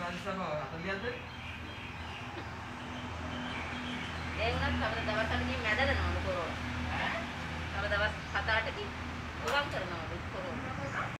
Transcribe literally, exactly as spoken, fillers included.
කාන්සම හතලියක්ද? ඒ වුණත් තව දවසකදී මැදලනවලු කොරෝනා. ඈ? තව දවස් හත අටකින් ගුවන් කරනවලු කොරෝනා.